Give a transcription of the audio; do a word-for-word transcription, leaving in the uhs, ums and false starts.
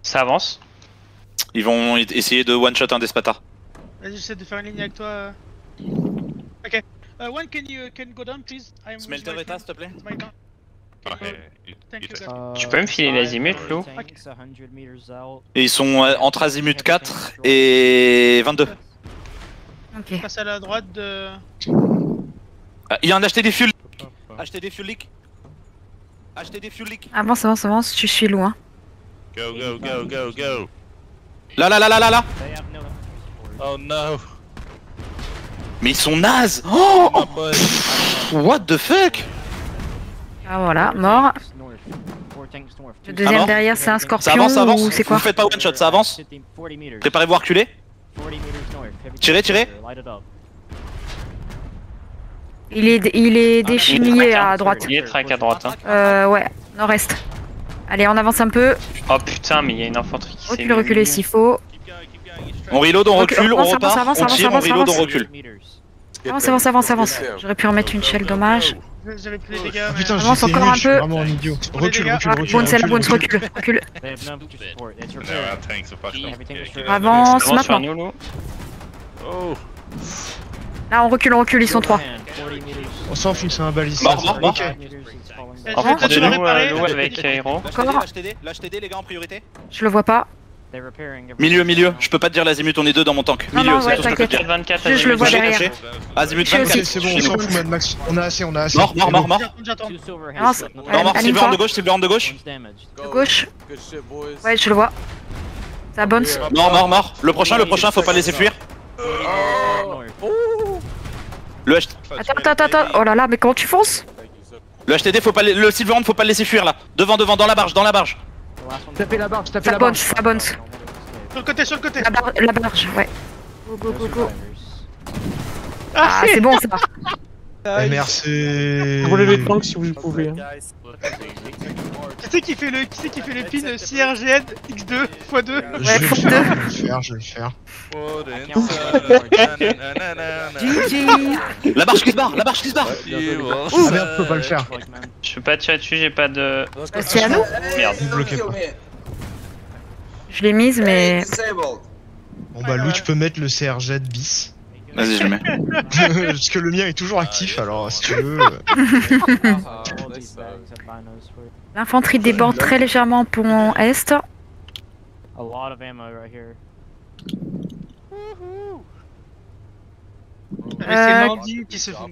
Ça avance. Ils vont essayer de one shot un Despata. Vas-y, j'essaie de faire une ligne avec toi. Ok. Uh, one, can you can go down, please? I'm Smelter with my Eta, friend. s'il te plaît. It's my gun. Okay, you, Thank you you, take. sir. Tu peux me filer l'azimut, Lou? Et ils sont euh, entre azimut quatre et vingt-deux. Ok. Passe à la droite de. Ah, il y a un acheter des fuel. Acheter des fuel leaks. Acheter des fuel leaks. Avance, avance, avance, je suis loin. Go, go, go, go, go. Là, là, là, là, là, là. Oh no. Mais ils sont nazes. Oh, My boy. what the fuck. Ah voilà, mort. Le deuxième Alors derrière, c'est un Ça scorpion avance, ça avance. ou c'est quoi? Vous faites pas one shot, ça avance. Préparez-vous à reculer. Tirez, tirez. Il est, il est déchenillé à droite. Il est track à droite. Hein. Euh, ouais, nord-est. Allez, on avance un peu. Oh putain, mais il y a une infanterie qui s'est Recule, reculer s'il faut. On reload, on recule, on Avance, repart, avance, on avance, tire, on avance, reload, on avance. recule. Avance, avance, avance, avance. J'aurais pu remettre une shell, dommage. J'avais plus les dégâts. Ah mais- putain, Avance j'étais encore nul, un je suis peu. vraiment un idiot. Pour les Recule, dégâts. recule, Ah, recule, Bones, c'est la recule, Bones, recule. recule, recule. No, our tanks are fucked up. Yeah, keep Avance Avance sur maintenant. nous, Lou. Oh. Là, on recule, on recule, ils sont trois. On s'en fout, c'est un baliste. Mort, mort, mort. Ok. Eh, En je vais fait, te de le nous, réparer. euh, Lou avec Aero. L'H T D, l'H T D, les gars en priorité. Je le vois pas. Milieu, milieu. Je peux pas te dire l'azimut, on est deux dans mon tank. Non, Milieu, non, c'est ouais, tout ce que je peux te t'inquiète. dire. vingt-quatre, Je- je le vois Caché, derrière. caché. Azimut Je suis vingt-quatre. aussi. Ok, c'est bon, on s'en fout, Mad Max. On a assez, on a assez. Mort, mort, mort, mort. J'attends, j'attends. Avance. Mort, mort, silver de gauche, silver de gauche. De gauche. Ouais, je le vois. Ça bounce. Mort, mort, mort. Le prochain, le prochain, faut pas le laisser fuir. Le H... Attends, attends, attends. Oh là là, mais comment tu fonces? le H T D, faut pas le... le Silverhand, faut pas le laisser fuir là. Devant, devant, dans la barge, dans la barge. Tapez la barge, tapez Ça la bounce, barge. ça bounce. Sur le côté, sur le côté. La, bar la barge, ouais. Go, go, go, go. Ah, Ah, c'est bon ça. Eh, merci. Roulez les tanks si vous pouvez. hein. Qui c'est qui fait le, qui c'est qui fait le pin C R G N X deux fois deux? Je Ouais, vais faut le que faire, je vais le faire, je vais le faire. What inside? Na, na, na, na, G G. La barge qui se barre, la barge qui se barre. You will Ah merde, je peux pas le faire. Je peux pas tirer dessus, j'ai pas de. Bah, c'est à nous. Merde. Ne bloquez pas. Je l'ai mise, mais. Bon bah Louis, tu peux mettre le C R J bis. Vas-y, je le mets. Parce que le mien est toujours actif, alors si tu veux. L'infanterie déborde très légèrement en pont est. Euh, c'est Euh, Mandy qui se fait